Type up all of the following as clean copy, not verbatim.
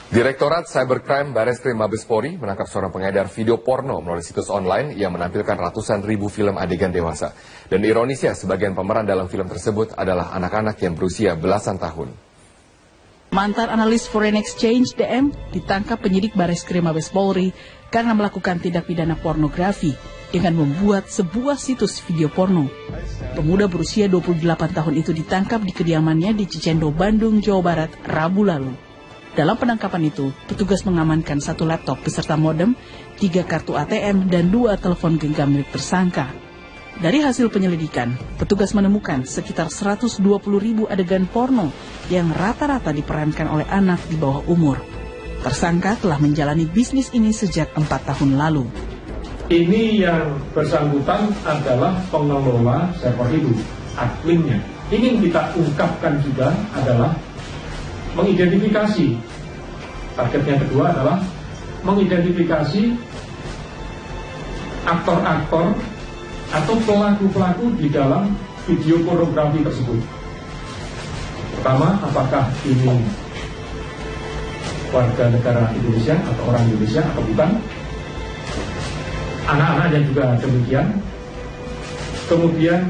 Direktorat Cybercrime Bareskrim Mabes Polri menangkap seorang pengedar video porno melalui situs online yang menampilkan ratusan ribu film adegan dewasa. Dan ironisnya, sebagian pemeran dalam film tersebut adalah anak-anak yang berusia belasan tahun. Mantan analis foreign exchange DM ditangkap penyidik Bareskrim Mabes Polri karena melakukan tindak pidana pornografi dengan membuat sebuah situs video porno. Pemuda berusia 28 tahun itu ditangkap di kediamannya di Cicendo, Bandung, Jawa Barat, Rabu lalu. Dalam penangkapan itu, petugas mengamankan 1 laptop beserta modem, 3 kartu ATM, dan 2 telepon genggam milik tersangka. Dari hasil penyelidikan, petugas menemukan sekitar 120 ribu adegan porno yang rata-rata diperankan oleh anak di bawah umur. Tersangka telah menjalani bisnis ini sejak 4 tahun lalu. Ini yang bersangkutan adalah pengelola server itu, adminnya. Ingin kita ungkapkan juga adalah mengidentifikasi. Target yang kedua adalah mengidentifikasi aktor-aktor atau pelaku-pelaku di dalam video pornografi tersebut. Pertama, apakah ini warga negara Indonesia atau orang Indonesia atau bukan? Anak-anaknya juga demikian. Kemudian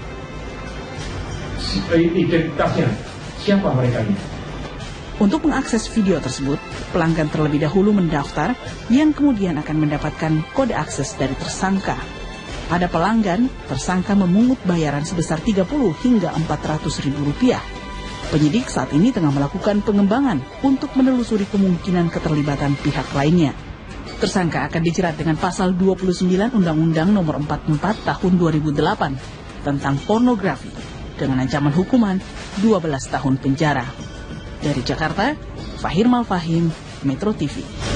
identitasnya, siapa mereka ini? Untuk mengakses video tersebut, pelanggan terlebih dahulu mendaftar yang kemudian akan mendapatkan kode akses dari tersangka. Pada pelanggan, tersangka memungut bayaran sebesar 30 hingga 400 ribu rupiah. Penyidik saat ini tengah melakukan pengembangan untuk menelusuri kemungkinan keterlibatan pihak lainnya. Tersangka akan dijerat dengan pasal 29 Undang-Undang Nomor 44 Tahun 2008 tentang pornografi dengan ancaman hukuman 12 tahun penjara. Dari Jakarta, Fahir Malfahim, Metro TV.